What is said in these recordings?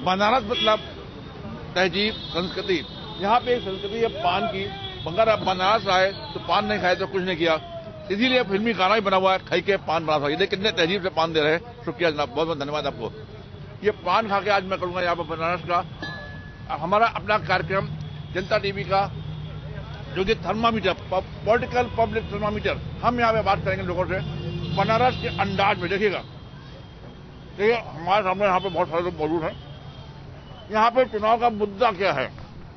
बनारस मतलब तहजीब, संस्कृति। यहाँ पे एक संस्कृति है पान की। अगर आप बनारस आए तो पान नहीं खाए तो कुछ नहीं किया, इसीलिए फिल्मी गाना ही बना हुआ है, खाई के पान बना सकते। कितने तहजीब से पान दे रहे हैं। शुक्रिया जनाब, बहुत बहुत धन्यवाद आपको। ये पान खा के आज मैं करूंगा यहाँ पर बनारस का हमारा अपना कार्यक्रम जनता टीवी का, जो कि थर्मामीटर, पॉलिटिकल पब्लिक थर्मामीटर, हम यहाँ पे बात करेंगे लोगों से बनारस के अंदाज में। देखिएगा, देखिए हमारे सामने यहाँ पे बहुत सारे लोग मौजूद हैं। यहाँ पे चुनाव का मुद्दा क्या है?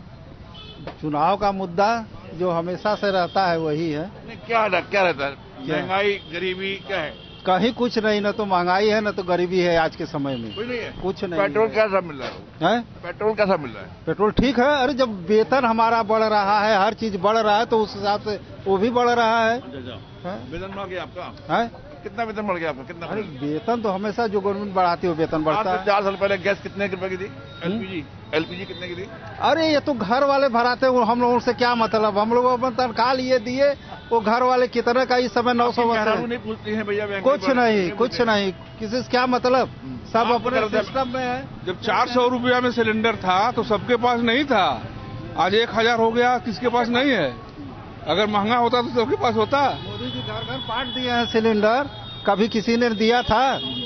चुनाव का मुद्दा जो हमेशा से रहता है वही है। क्या रहता है? महंगाई, गरीबी, क्या है? कहीं कुछ नहीं, न तो महंगाई है न तो गरीबी है आज के समय में। कुछ नहीं है। कुछ नहीं। पेट्रोल कैसा मिल रहा है? पेट्रोल कैसा मिल रहा है? पेट्रोल ठीक है। अरे जब वेतन हमारा बढ़ रहा है, हर चीज बढ़ रहा है, तो उस हिसाब से वो भी बढ़ रहा है। वेतन बढ़ गया आपका? है? कितना वेतन बढ़ गया आपका? कितना? अरे वेतन तो हमेशा जो गवर्नमेंट बढ़ाती है वेतन बढ़ता है। 4 साल पहले गैस कितने रुपए की थी? एलपीजी कितने की थी? अरे ये तो घर वाले भराते, हम लोगों से क्या मतलब? हम लोगों को तनख्वाह लिए दिए, वो घर वाले कितने का इस समय 900 नहीं पूछती है भैया? कुछ नहीं, किसी से क्या मतलब? सब अपने सिस्टम में है। जब 400 रुपया में सिलेंडर था तो सबके पास नहीं था, आज 1000 हो गया, किसके पास नहीं है? अगर महंगा होता तो सबके पास होता। मोदी जी घर घर बांट दिए हैं सिलेंडर, कभी किसी ने दिया था?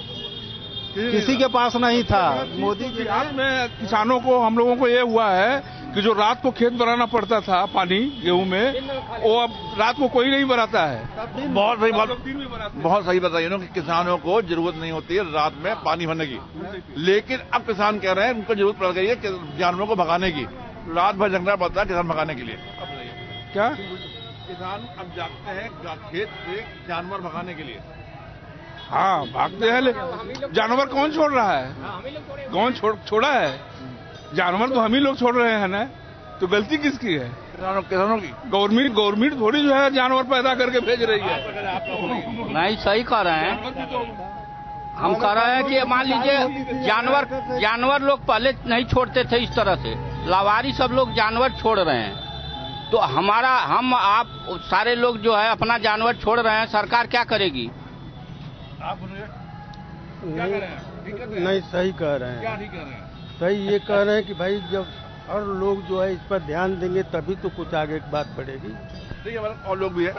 किसी के पास नहीं था। मोदी जी में किसानों को, हम लोगों को ये हुआ है कि जो रात को खेत बनाना पड़ता था पानी गेहूं में, वो अब रात को कोई नहीं बनाता है। बहुत सही बात, बहुत सही बताइए ना कि किसानों को जरूरत नहीं होती है रात में पानी भरने की, लेकिन अब किसान कह रहे हैं उनको जरूरत पड़ गई है जानवरों को भगाने की। रात भर जंगला पड़ता है किसान भगाने के लिए। क्या किसान अब जागते हैं खेत से जानवर भगाने के लिए? हाँ भागते हैं, जानवर कौन छोड़ रहा है? कौन छोड़ा है? जानवर तो हम ही लोग छोड़ रहे हैं ना, तो गलती किसकी है? किसानों की। गवर्नमेंट थोड़ी जो है जानवर पैदा करके भेज रही है। नहीं, सही कह रहे हैं। हम कह रहे हैं कि मान लीजिए जानवर लोग पहले नहीं छोड़ते थे इस तरह से, लावारी सब लोग जानवर छोड़ रहे हैं, तो हम आप सारे लोग जो है अपना जानवर छोड़ रहे हैं, सरकार क्या करेगी? आप क्या कह रहे हैं? नहीं, सही कह रहे हैं। क्या नहीं कह रहे हैं? सही ये कह रहे हैं कि भाई जब और लोग जो है इस पर ध्यान देंगे तभी तो कुछ आगे की बात बढ़ेगी। ठीक है, और लोग भी है।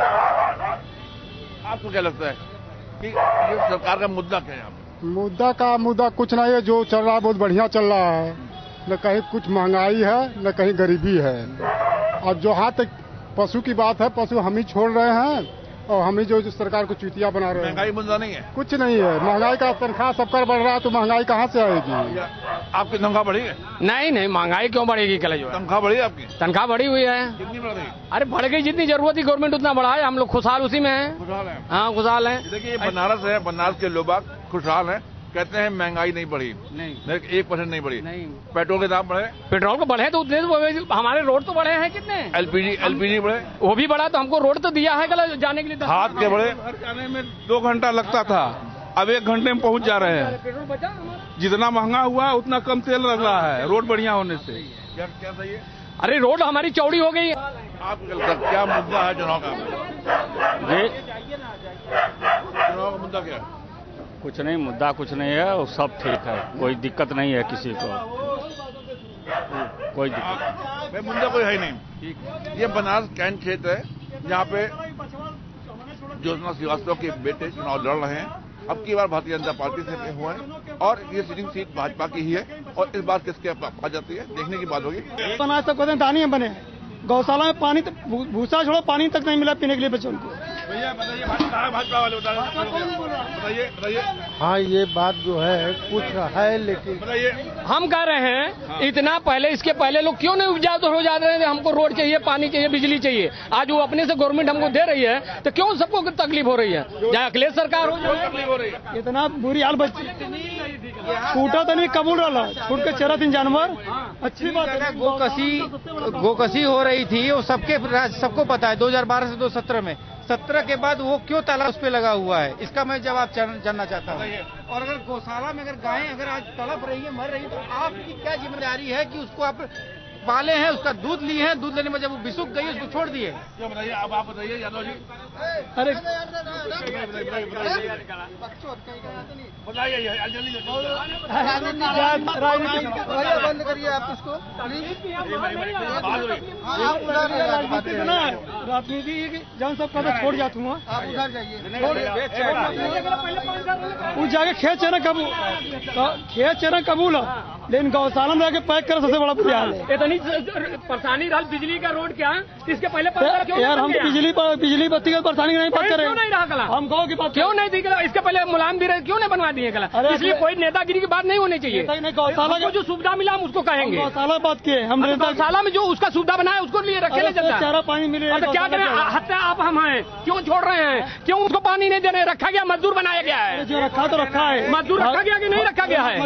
आपको क्या लगता है कि ये सरकार का मुद्दा क्या है? मुद्दा कुछ नहीं है, जो चल रहा है बहुत बढ़िया चल रहा है। न कहीं कुछ महंगाई है न कहीं गरीबी है। और जो हाथ तक पशु की बात है, पशु हम ही छोड़ रहे हैं और हम ही जो सरकार को चूतिया बना रहे हैं। महंगाई मुद्दा नहीं है? कुछ नहीं है। महंगाई का तनख्वाह सबका बढ़ रहा है तो महंगाई कहाँ से आएगी? आपकी तनख्वाह बढ़ी है? नहीं, महंगाई क्यों बढ़ेगी? तनख्वाह बढ़ी है आपकी? तनख्वाह बढ़ी हुई है। कितनी बढ़ रही? अरे बढ़ गई, जितनी जरूरत थी गवर्नमेंट उतना बढ़ा है। हम लोग खुशहाल उसी में हैं। खुशहाल है? हाँ, खुशहाल है। देखिए बनारस है, बनारस के लोग खुशहाल हैं, कहते हैं महंगाई नहीं बढ़ी। नहीं, 1% नहीं बढ़ी। नहीं। पेट्रोल के दाम बढ़े? पेट्रोल को बढ़े तो उतने तो हमारे रोड तो बढ़े हैं कितने? एलपीजी बढ़े? वो भी बढ़ा तो हमको रोड तो दिया है कल जाने के लिए। हाथ के बढ़े? घर जाने में 2 घंटा लगता था, अब 1 घंटे में पहुंच जा रहे हैं। पेट्रोल बचा? जितना महंगा हुआ उतना कम तेल लग रहा है रोड बढ़िया होने से। क्या सही है? अरे रोड हमारी चौड़ी हो गई है। आपको क्या मुद्दा है चुनाव का? चुनाव का मुद्दा क्या है? कुछ नहीं, मुद्दा कुछ नहीं है, वो सब ठीक है, कोई दिक्कत नहीं है किसी को, कोई दिक्कत नहीं। मुद्दा कोई है नहीं। ये बनारस कैंट क्षेत्र है जहाँ पे ज्योत्सना श्रीवास्तव के बेटे चुनाव लड़ रहे हैं। अब की बार भारतीय जनता पार्टी से हुआ है और ये सिटिंग सीट भाजपा की ही है और इस बार किसके आ जाती है देखने की बात होगी। बनारस तक कहते दानी बने, गौशाला में पानी तक, भूसा छोड़ो पानी तक नहीं मिला पीने के लिए बच्चों को। भैया बताइए, भाजपा वाले बताइए। हाँ, ये बात जो है कुछ है, लेकिन बताइए। हम कह रहे हैं इतना पहले, इसके पहले लोग क्यों नहीं उपजाऊ हो जा रहे हैं? हमको रोड चाहिए, पानी चाहिए, बिजली चाहिए। आज वो अपने से गवर्नमेंट हमको दे रही है तो क्यों सबको तकलीफ हो रही है? चाहे अखिलेश सरकार हो, तकलीफ हो रही है। इतना बुरी हाल बच्चे टूटा तो नहीं, कबूल रहा छूट के चरा 3 जानवर। अच्छी बात है। गोकसी हो रही थी, वो सबको पता है। 2012 से 2017 में 17 के बाद वो क्यों ताला उस पे लगा हुआ है, इसका मैं जवाब जानना चाहता हूँ। और अगर गौशाला में अगर गायें अगर आज तड़प रही है, मर रही है, तो आपकी क्या जिम्मेदारी है कि उसको आप पाले हैं, उसका दूध लिए हैं, दूध लेने में जब वो बिसुक गई उसको छोड़ दिए। क्या बताइए, अब आप बताइए यादव जी। अरे बताइए जल्दी बंद करिए आप इसको राजनीति जहाँ सब कभी छोड़ जाता हूँ, आप उधर जाइए, उस जाके खेत चेरा कबूल है, लेकिन गौशाला में जाके पैक कर सबसे बड़ा बुरा हाल है। इतनी परेशानी रहा बिजली का रोड क्या इसके पहले यार हम बिजली बत्ती का परेशानी नहीं बात करें, क्यों नहीं रहा कला, हम गाँव की बात क्यों नहीं दी कला, इसके पहले मुलायम भी रहे क्यों नहीं बनवा दिए कला, इसलिए कोई नेतागिरी की बात नहीं होनी चाहिए। गौशाला को जो सुविधा मिला हम उसको कहेंगे, गौशाला बात किए हम, गौशाला में जो उसका सुविधा बनाया उसको लिए रखे नहीं जाता, चारा पानी मिले तो क्या करें, हत्या आप हम हैं, क्यों छोड़ रहे हैं, क्यों उसको पानी नहीं दे रहे, रखा गया मजदूर बनाया गया है, जो रखा तो रखा है, मजदूर रखा गया कि नहीं रखा गया है।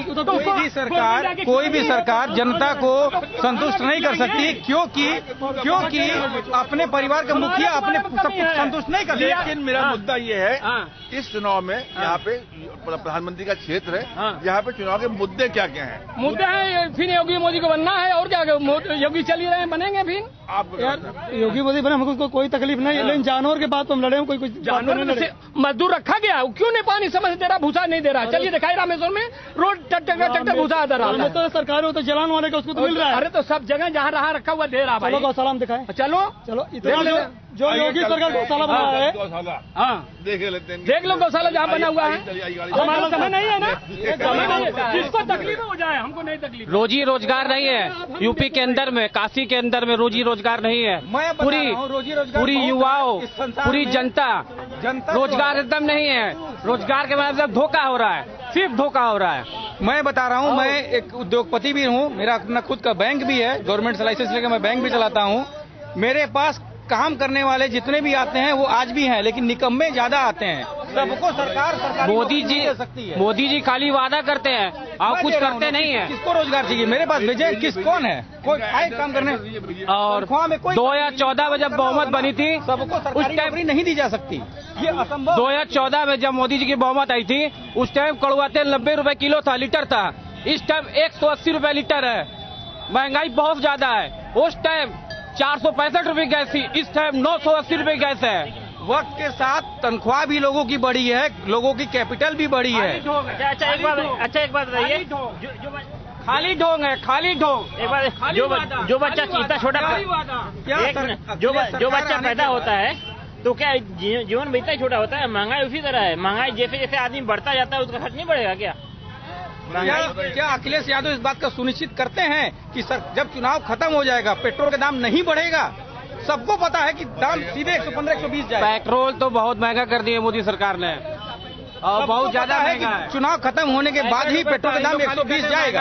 कोई भी सरकार जनता को संतुष्ट नहीं कर सकती, क्योंकि अपने परिवार के मुखिया अपने सब कुछ संतुष्ट नहीं कर सकते। लेकिन मेरा मुद्दा ये है, इस चुनाव में यहाँ पे प्रधानमंत्री का क्षेत्र है, यहाँ पे चुनाव के मुद्दे क्या क्या हैं? मुद्दे हैं फिर योगी मोदी को बनना है, और क्या योगी चल ही रहे हैं, बनेंगे फिर। आप यार योगी मोदी बने, हमको कोई तकलीफ नहीं है, लेकिन जानवर के बाद तो हम लड़े, कोई कुछ जानवर से मजदूर रखा गया, क्यों नहीं पानी समझ दे रहा, भूसा नहीं दे रहा। चलिए दिखाई रामेश्वर में रोड ट्रैक्टर भूसा दे रहा, तो सरकार हो तो जलान वाले का उसको तो मिल रहा है। अरे तो सब जगह जहाँ रहा रखा हुआ दे रहा भाई, गौशाला में दिखाए, चलो इतना जो योगी सरकार गौशाला बना है, हाँ देख लेते हैं, देख लो गौशाला जहाँ बना हुआ है, हमारा समय नहीं है ना, समय नहीं है, जिसको तकलीफ हो जाए हमको नहीं तकलीफ। रोजी रोजगार नहीं है यूपी के अंदर में, काशी के अंदर में रोजी रोजगार नहीं है, पूरी युवाओं पूरी जनता रोजगार एकदम नहीं है, रोजगार के मतलब धोखा हो रहा है, सिर्फ धोखा हो रहा है। मैं बता रहा हूँ, मैं एक उद्योगपति भी हूँ, मेरा अपना खुद का बैंक भी है, गवर्नमेंट से लाइसेंस लेकर मैं बैंक भी चलाता हूँ। मेरे पास काम करने वाले जितने भी आते हैं वो आज भी हैं, लेकिन निकम्मे ज्यादा आते हैं। सबको सरकार मोदी जी खाली वादा करते हैं और कुछ करते नहीं है। किसको रोजगार चाहिए? मेरे पास भेजे, कौन है कोई आए काम करने? और 2014 में जब बहुमत बनी थी, सबको सरकारी नौकरी नहीं दी जा सकती, ये असंभव। 2014 में जब मोदी जी की बहुमत आई थी, उस टाइम कड़वा तेल 90 रुपए किलो था, लीटर था। इस टाइम 180 रुपए लीटर है, महंगाई बहुत ज्यादा है। उस टाइम 465 रुपए गैस थी, इस टाइम 980 रुपए गैस है। वक्त के साथ तनख्वाह भी लोगों की बढ़ी है, लोगों की कैपिटल भी बढ़ी है। अच्छा एक बात बताइए, खाली ढोंग है, खाली ढोंग। एक बार जो बच्चा इतना छोटा जो बच्चा पैदा होता है तो क्या जीवन भी इतना ही छोटा होता है? महंगाई उसी तरह है, महंगाई जैसे जैसे आदमी बढ़ता जाता है उसका खर्च नहीं बढ़ेगा क्या? क्या अखिलेश यादव इस बात का सुनिश्चित करते हैं कि जब चुनाव खत्म हो जाएगा पेट्रोल का दाम नहीं बढ़ेगा? सबको पता है कि दाम सीधे 115-120 जाएगा। पेट्रोल तो बहुत महंगा कर दिए मोदी सरकार ने, और बहुत ज्यादा है कि चुनाव खत्म होने के बाद ही पेट्रोल का दाम 120 जाएगा।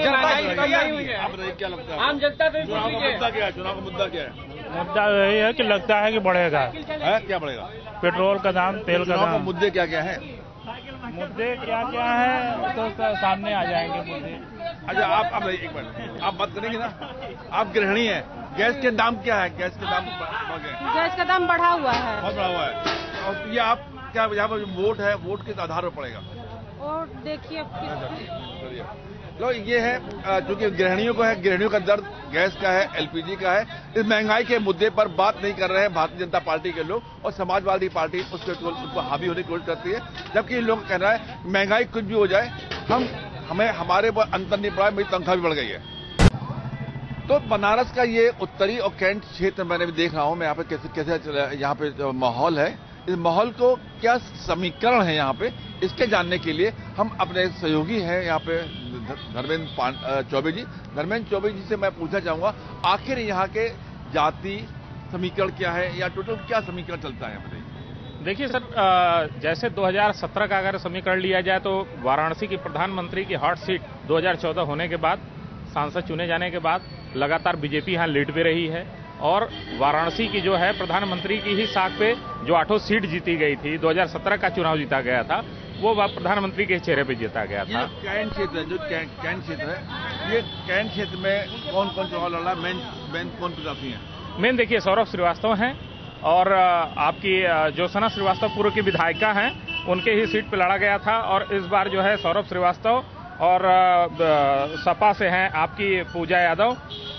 क्या लगता है आम जनता से चुनाव का मुद्दा क्या है? मुद्दा यही है कि लगता है कि बढ़ेगा। क्या बढ़ेगा? पेट्रोल का दाम, तेल का दाम। मुद्दे क्या क्या है? मुद्दे क्या क्या है तो सामने आ जाएंगे मुद्दे। अच्छा आप एक मिनट, आप बात करेंगे ना, आप गृहिणी हैं, गैस के दाम क्या है? गैस के दाम बढ़ गए, गैस का दाम बढ़ा हुआ है, बहुत बढ़ा हुआ है। और ये आप क्या यहाँ पर वोट है, वोट किस आधार पर पड़ेगा? और देखिए तो ये है जो कि गृहिणियों को है, गृहिणियों का दर्द गैस का है, एलपीजी का है। इस महंगाई के मुद्दे पर बात नहीं कर रहे हैं भारतीय जनता पार्टी के लोग, और समाजवादी पार्टी उनको हावी होने की कोशिश करती है, जबकि इन लोगों का कहना है महंगाई कुछ भी हो जाए, हमें हमारे पर अंतर नहीं पड़ा, मेरी तनख्वाह भी बढ़ गई है। तो बनारस का ये उत्तरी और कैंट क्षेत्र मैंने भी देख रहा हूँ मैं, यहाँ पे कैसे यहाँ पे जो माहौल है, इस माहौल को क्या समीकरण है यहाँ पे, इसके जानने के लिए हम अपने सहयोगी हैं यहाँ पे धर्मेंद्र चौबे जी। धर्मेंद्र चौबे जी से मैं पूछना चाहूंगा, आखिर यहाँ के जाति समीकरण क्या है, या टोटल क्या समीकरण चलता है यहाँ पे? देखिए सर, जैसे 2017 का अगर समीकरण लिया जाए तो वाराणसी की प्रधानमंत्री की हॉट सीट 2014 होने के बाद, सांसद चुने जाने के बाद लगातार बीजेपी यहाँ लीड पे रही है, और वाराणसी की जो है प्रधानमंत्री की ही साख पे जो 8 सीट जीती गई थी, 2017 का चुनाव जीता गया था, वो प्रधानमंत्री के चेहरे पे जीता गया था। कैंट क्षेत्र है, जो कैंट क्षेत्र है, ये कैंट क्षेत्र में कौन कौन चुनाव लड़ रहा है? मेन कौन प्रत्याशी है? मेन देखिए सौरभ श्रीवास्तव हैं, और आपकी ज्योत्सना श्रीवास्तव पूर्व की विधायिका हैं, उनके ही सीट पे लड़ा गया था। और इस बार जो है सौरभ श्रीवास्तव, और सपा से हैं आपकी पूजा यादव,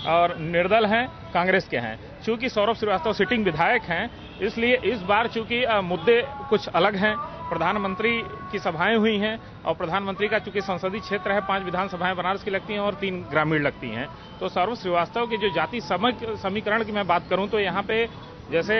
और निर्दल हैं, कांग्रेस के हैं। चूंकि सौरभ श्रीवास्तव सिटिंग विधायक हैं, इसलिए इस बार चूंकि मुद्दे कुछ अलग हैं। प्रधानमंत्री की सभाएं हुई हैं और प्रधानमंत्री का चूंकि संसदीय क्षेत्र है, 5 विधानसभाएं बनारस की लगती हैं और 3 ग्रामीण लगती हैं। तो सौरभ श्रीवास्तव की जो जाति समीकरण की मैं बात करूं तो यहाँ पे जैसे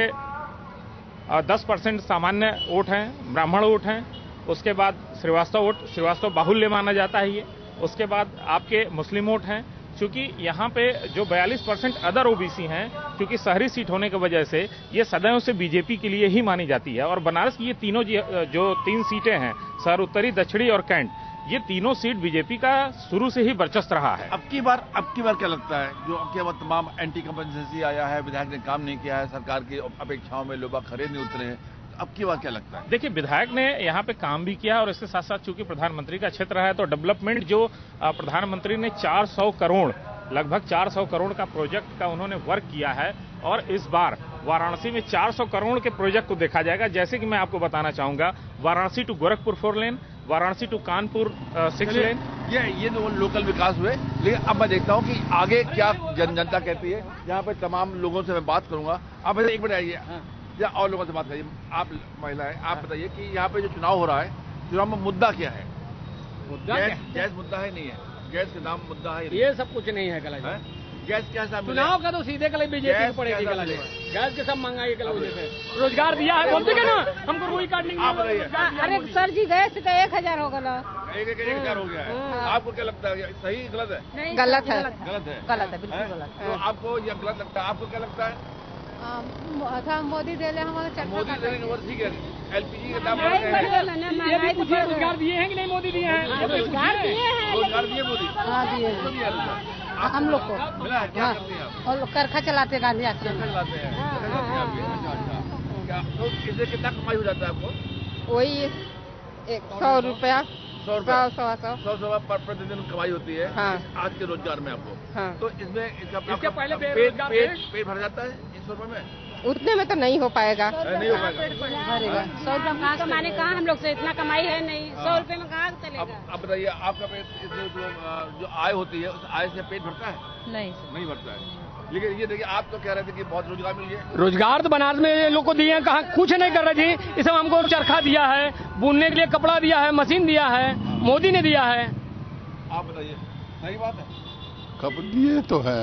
10% सामान्य वोट हैं, ब्राह्मण वोट हैं, उसके बाद श्रीवास्तव बाहुल्य माना जाता है ये, उसके बाद आपके मुस्लिम वोट हैं। चूंकि यहाँ पे जो 42% अदर ओबीसी हैं, क्योंकि शहरी सीट होने की वजह से ये सदैव से बीजेपी के लिए ही मानी जाती है। और बनारस की ये तीनों जो 3 सीटें हैं, शहर उत्तरी, दक्षिणी और कैंट, ये तीनों सीट बीजेपी का शुरू से ही वर्चस्व रहा है। अब की बार क्या लगता है, जो अब की बार तमाम एंटी कंपनसेंसी आया है, विधायक ने काम नहीं किया है, सरकार की अपेक्षाओं में लोग खरे नहीं उतरे हैं, अब की बार क्या लगता है? देखिए, विधायक ने यहाँ पे काम भी किया और इसके साथ साथ चूंकि प्रधानमंत्री का क्षेत्र है तो डेवलपमेंट जो प्रधानमंत्री ने 400 करोड़, लगभग 400 करोड़ का प्रोजेक्ट का उन्होंने वर्क किया है। और इस बार वाराणसी में 400 करोड़ के प्रोजेक्ट को देखा जाएगा। जैसे कि मैं आपको बताना चाहूंगा, Varanasi to Gorakhpur 4 lane, Varanasi to Kanpur 6 lane, ये तो लोकल विकास हुए। लेकिन अब मैं देखता हूँ कि आगे क्या जनता कहती है। यहाँ पे तमाम लोगों से मैं बात करूंगा। आप एक मिनट आइए या और लोगों से बात करिए। आप महिला है, आप बताइए कि यहाँ पे जो चुनाव हो रहा है, चुनाव में मुद्दा क्या है? गैस मुद्दा है, नहीं है? गैस के दाम मुद्दा है? ये सब कुछ नहीं है गलत है। गैस क्या हिसाब चुनाव का तो सीधे कल बीजेपी को पड़ेगी। गैस के सब महंगाई के वजह से रोजगार दिया है, बोलते क्या ना हमको रुई काट नहीं। आप बताइए। अरे सर जी, गैस का 1000 हो गया, 1000 हो गया है। आपको क्या लगता है, सही गलत है? नहीं, गलत है, गलत है, बिल्कुल गलत। तो आपको यह गलत लगता है, आपको क्या लगता है? मोदी दे ले हमारे, मोदी देने ठीक है। एलपीजी के दाम रोजगार दिए हैं कि नहीं? मोदी दिए हैं, रोजगार दिए हैं, रोजगार दिए मोदी? हाँ दिए हम लोग को। मिला है? क्या करते हैं आप? और करखा चलाते, गांधी आश्रम चलाते हैं। तो इससे कितना कमाई हो जाता है आपको? वही 100 रुपया, 100 प्रतिदिन कमाई होती है। हाँ। आज के रोजगार में आपको। हाँ। तो इसमें इसके पहले पेट भर जाता है 100 रुपए में? उतने में तो नहीं हो पाएगा। नहीं हो पाएगा। 100 रुपया कहाँ कमाने, कहाँ हम लोग से इतना कमाई है नहीं। 100 रुपये में कहाँ चलेगा? अब बताइए, आपका पेट जो आय होती है, उस आय से पेट भरता है? नहीं भरता है। लेकिन ये देखिए, आप तो कह रहे थे कि बहुत रोजगार मिल गया। रोजगार तो बनारस में ये लोग को दिए हैं, कहाँ कुछ नहीं कर रहे जी। इस हमको चरखा दिया है, बुनने के लिए कपड़ा दिया है, मशीन दिया है, मोदी ने दिया है। आप बताइए, सही बात है? कब दिए तो है,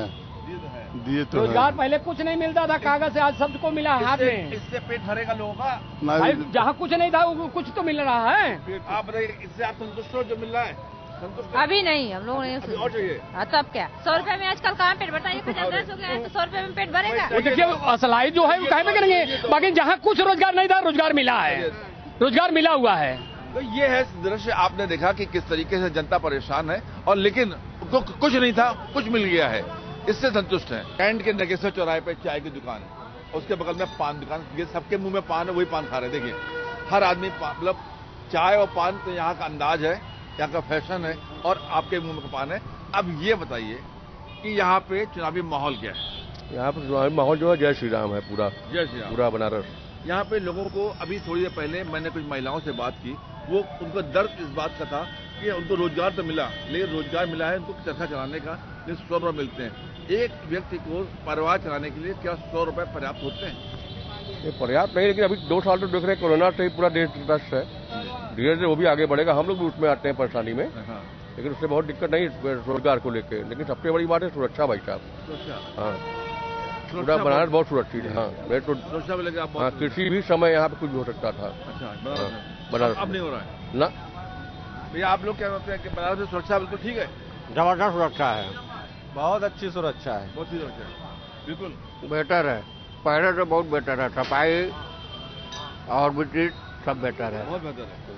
दिए तो रोजगार पहले कुछ नहीं मिलता था, कागज से आज सबको मिला हाथ में। इससे पेट भरेगा लोगों का? भाई जहाँ कुछ नहीं था वो कुछ तो मिल रहा है। आप बताइए, इससे आप संतुष्ट हो जो मिल रहा है? अभी नहीं, हम लोग नहीं। और चाहिए? तब क्या 100 रुपए में आजकल कहाँ पेट भरता है? 1010 हो गया है तो 100 रुपए में पेट भरेगा? देखिए, असलाई जो है वो काहे पे करेंगे। बाकी जहाँ कुछ रोजगार नहीं था, रोजगार मिला है, रोजगार मिला हुआ है। तो ये है दृश्य, आपने देखा कि किस तरीके से जनता परेशान है और लेकिन कुछ नहीं था, कुछ मिल गया है, इससे संतुष्ट है। कैंट के नगेश्वर चौराहे पे चाय की दुकान है, उसके बगल में पान दुकान, ये सबके मुंह में पान है, वही पान खा रहे हैं। देखिए, हर आदमी मतलब चाय और पान तो यहाँ का अंदाज है, यहाँ का फैशन है और आपके मुंह में पान है। अब ये बताइए कि यहाँ पे चुनावी माहौल क्या है? यहाँ पे चुनावी माहौल जो है जय श्री राम है, पूरा जय श्री राम, पूरा बनारस। यहाँ पे लोगों को अभी थोड़ी देर पहले मैंने कुछ महिलाओं से बात की, वो उनका दर्द इस बात का था कि उनको रोजगार तो मिला, लेकिन रोजगार मिला है उनको चरखा चलाने का, लेकिन 100 रुपये मिलते हैं। एक व्यक्ति को परिवार चलाने के लिए क्या 100 रुपये पर्याप्त होते हैं? ये पर्याप्त नहीं, लेकिन अभी 2 साल तो देख रहे हैं कोरोना से ही पूरा देश ग्रस्त है। धीरे धीरे वो भी आगे बढ़ेगा, हम लोग भी उसमें आते हैं परेशानी में, लेकिन उससे बहुत दिक्कत नहीं रोजगार को लेकर। लेकिन सबसे बड़ी बात है सुरक्षा, भाई साहब। हाँ, पूरा बनारस बहुत सुरक्षित है। हाँ, मैं तो हाँ, किसी भी समय यहाँ पे कुछ भी हो सकता था। बनारस अब नहीं हो रहा है ना भैया? आप लोग क्या कहते हैं कि बनारस में सुरक्षा बिल्कुल ठीक है? जबरदस्त सुरक्षा है, बहुत अच्छी सुरक्षा है, बहुत ही सुरक्षा है, बिल्कुल बेटर है। पहले तो बहुत बेटर है, सफाई और विजिट सब बेटर है, बहुत बेहतर है।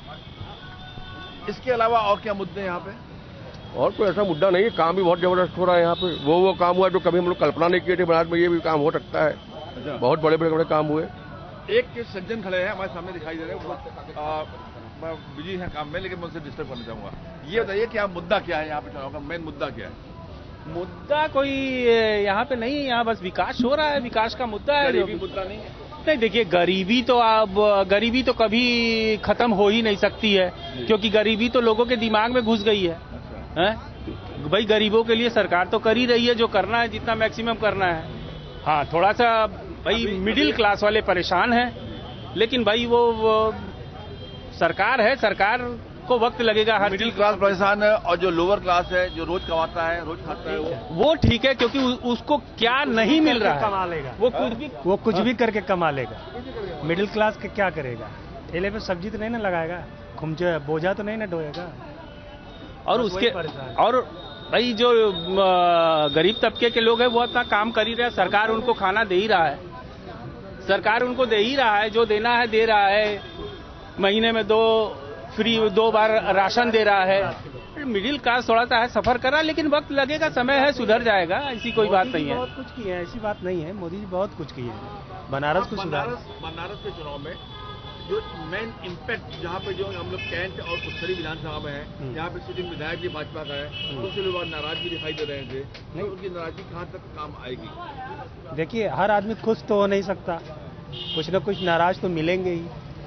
इसके अलावा और क्या मुद्दे हैं यहाँ पे? और कोई ऐसा मुद्दा नहीं है, काम भी बहुत जबरदस्त हो रहा है यहाँ पे। वो काम हुआ जो कभी हम लोग कल्पना नहीं किए थे बनारस में, ये भी काम हो सकता है। अच्छा। बहुत बड़े बड़े काम हुए। एक सज्जन खड़े हैं हमारे सामने दिखाई दे रहे हैं, बिजी है काम में, लेकिन मैं उनसे डिस्टर्ब करना चाहूंगा। ये बताइए कि मुद्दा क्या है यहाँ पे, चुनाव का मेन मुद्दा क्या है? मुद्दा कोई यहाँ पे नहीं है, यहाँ बस विकास हो रहा है, विकास का मुद्दा है। गरीबी मुद्दा नहीं है? नहीं, देखिए, गरीबी तो कभी खत्म हो ही नहीं सकती है, क्योंकि गरीबी तो लोगों के दिमाग में घुस गई है। भाई गरीबों के लिए सरकार तो कर ही रही है जो करना है, जितना मैक्सिमम करना है। हाँ, थोड़ा सा भाई मिडिल क्लास वाले परेशान हैं, लेकिन भाई वो सरकार है, सरकार को वक्त लगेगा। हर मिडिल क्लास परेशान है और जो लोअर क्लास है, जो रोज कमाता है, रोज खाता है, वो ठीक है, क्योंकि उसको क्या नहीं मिल रहा है, कमा लेगा। वो कुछ भी करके कमा लेगा। मिडिल क्लास के क्या करेगा? ठेले पे सब्जी तो नहीं ना लगाएगा, खुमचे बोझा तो नहीं ना ढोएगा। और उसके और भाई जो गरीब तबके के लोग हैं वो अपना काम कर ही रहे हैं, सरकार उनको खाना दे ही रहा है, सरकार उनको दे ही रहा है, जो देना है दे रहा है, महीने में 2 बार राशन दे रहा है। मिडिल क्लास थोड़ा सा है, सफर कर रहा है, लेकिन वक्त लगेगा, समय है, सुधर जाएगा, ऐसी कोई बात नहीं है। बहुत कुछ किए हैं, ऐसी बात नहीं है, मोदी जी बहुत कुछ किए हैं। बनारस को सुधार, बनारस के चुनाव में जो मेन इम्पैक्ट जहाँ पे जो हम लोग कैंट और उत्तरी विधानसभा में है, यहाँ पे सिटिंग विधायक भी भाजपा का है, दूसरे लोग नाराजगी दिखाई दे रहे थे, नहीं उनकी नाराजगी कहाँ तक काम आएगी? देखिए, हर आदमी खुश तो हो नहीं सकता, कुछ न कुछ नाराज तो मिलेंगे ही।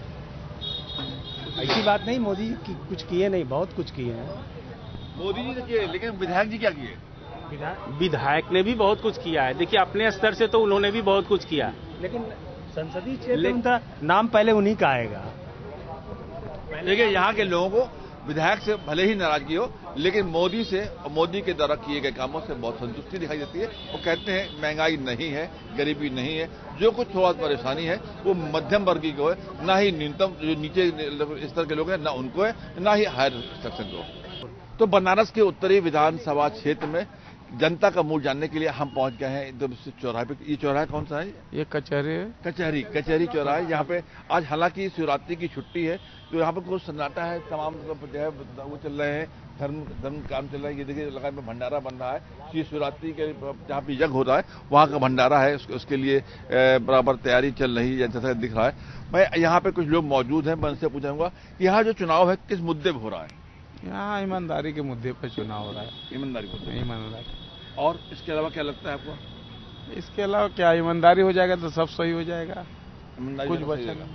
ऐसी बात नहीं मोदी जी कुछ किए नहीं, बहुत कुछ किए हैं मोदी जी ने किए, लेकिन विधायक जी क्या किए? विधायक ने भी बहुत कुछ किया है। देखिए, अपने स्तर से तो उन्होंने भी बहुत कुछ किया, लेकिन संसदीय क्षेत्र उनका नाम पहले उन्हीं का आएगा। देखिए, यहाँ के लोगों को विधायक से भले ही नाराजगी हो, लेकिन मोदी से और मोदी के द्वारा किए गए कामों से बहुत संतुष्टि दिखाई देती है। वो कहते हैं महंगाई नहीं है, गरीबी नहीं है, जो कुछ थोड़ा परेशानी है वो मध्यम वर्गीय को है, ना ही न्यूनतम जो नीचे स्तर के लोग हैं ना उनको है, ना ही हायर सेक्शन को। तो बनारस के उत्तरी विधानसभा क्षेत्र में जनता का मूड जानने के लिए हम पहुंच गए हैं एकदम चौराहे पे। ये चौराहा कौन सा है? ये कचहरी चौराहा है। यहाँ पे आज हालांकि शिवरात्रि की छुट्टी है, तो यहाँ पे कुछ सन्नाटा है, तमाम जो है वो चल रहे हैं, धर्म काम चल रहा है। ये देखिए लगा में भंडारा बन रहा है, ये शिवरात्रि के जहाँ पे यज्ञ हो रहा है वहाँ का भंडारा है, उसके लिए बराबर तैयारी चल रही है जैसा दिख रहा है। मैं यहाँ पे कुछ लोग मौजूद हैं, मैं उनसे पूछूंगा कि यहाँ जो चुनाव है किस मुद्दे पर हो रहा है? यहाँ ईमानदारी के मुद्दे पर चुनाव हो रहा है। ईमानदारी। और इसके अलावा क्या लगता है आपको? इसके अलावा क्या, ईमानदारी हो जाएगा तो सब सही हो जाएगा, कुछ बचेगा।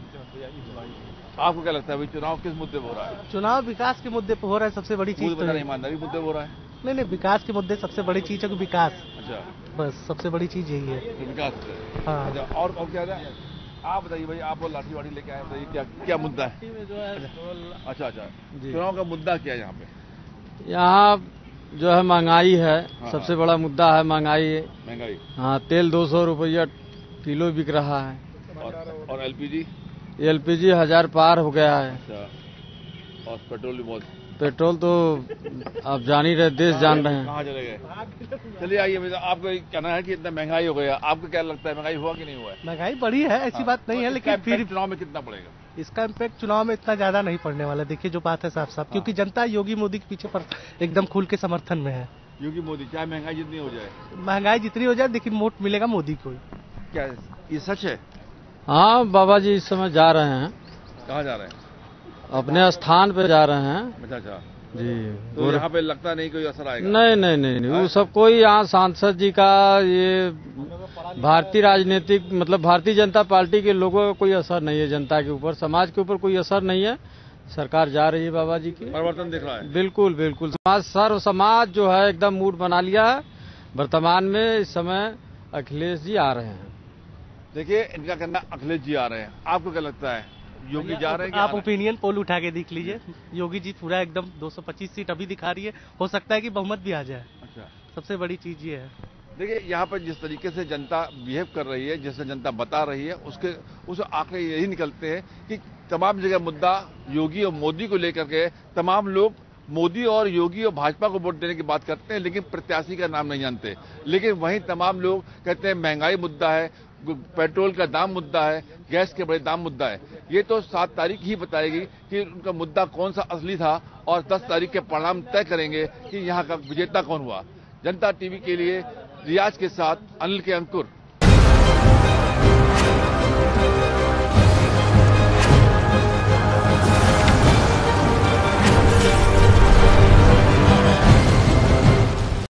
आपको क्या लगता है भाई चुनाव किस मुद्दे पर हो रहा है? चुनाव विकास के मुद्दे पर हो रहा है, सबसे बड़ी चीज तो ईमानदारी मुद्दे पर हो रहा है। नहीं, विकास के मुद्दे सबसे बड़ी चीज है, विकास। अच्छा, बस सबसे बड़ी चीज यही है, विकास। हाँ। अच्छा, और क्या है? आप बताइए भाई, आप वो लाठी वाड़ी लेके आए, बताइए क्या मुद्दा है? अच्छा, चुनाव का मुद्दा क्या है यहाँ पे? यहाँ जो है महंगाई है, सबसे बड़ा मुद्दा है महंगाई। हाँ, तेल 200 रुपया किलो बिक रहा है, और एलपीजी 1000 पार हो गया है। अच्छा, और पेट्रोल भी बहुत। पेट्रोल तो आप जान ही रहे, देश जान रहे हैं। कहाँ चले गए? चलिए आइए, आपको कहना है कि इतना महंगाई हो गया, आपको क्या लगता है महंगाई हुआ कि नहीं हुआ है? महंगाई बढ़ी है, ऐसी बात नहीं है, लेकिन फिर चुनाव में कितना पड़ेगा? इसका इम्पैक्ट चुनाव में इतना ज्यादा नहीं पड़ने वाला। देखिए, जो बात है साफ, क्योंकि जनता योगी मोदी के पीछे पर एकदम खुल के समर्थन में है। योगी मोदी, चाहे महंगाई जितनी हो जाए, महंगाई जितनी हो जाए, लेकिन वोट मिलेगा मोदी को। क्या ये सच है? हाँ, बाबा जी इस समय जा रहे हैं। कहाँ जा रहे हैं? अपने स्थान पे जा रहे हैं। अच्छा जी। तो यहाँ पे लगता नहीं कोई असर आएगा? नहीं, वो सब कोई यहाँ सांसद जी का, ये भारतीय राजनीतिक मतलब भारतीय जनता पार्टी के लोगों का कोई असर नहीं है जनता के ऊपर, समाज के ऊपर कोई असर नहीं है। सरकार जा रही है बाबा जी की, परिवर्तन दिख रहा है। बिल्कुल सर्व समाज जो है एकदम मूड बना लिया है। वर्तमान में इस समय अखिलेश जी आ रहे हैं। देखिए, इनका कहना अखिलेश जी आ रहे हैं, आपको क्या लगता है योगी जा रहे हैं? आप ओपिनियन पोल उठा के देख लीजिए, योगी जी पूरा एकदम 225 सीट अभी दिखा रही है, हो सकता है कि बहुमत भी आ जाए। अच्छा, सबसे बड़ी चीज ये है। देखिए, यहाँ पर जिस तरीके से जनता बिहेव कर रही है, जैसे जनता बता रही है, उस आंकड़े यही निकलते हैं कि तमाम जगह मुद्दा योगी और मोदी को लेकर के तमाम लोग मोदी और योगी और भाजपा को वोट देने की बात करते हैं, लेकिन प्रत्याशी का नाम नहीं जानते। लेकिन वहीं तमाम लोग कहते हैं महंगाई मुद्दा है, पेट्रोल का दाम मुद्दा है, गैस के बड़े दाम मुद्दा है। ये तो 7 तारीख ही बताएगी कि उनका मुद्दा कौन सा असली था, और 10 तारीख के परिणाम तय करेंगे कि यहाँ का विजेता कौन हुआ। जनता टीवी के लिए रियाज के साथ अनिल के अंकुर।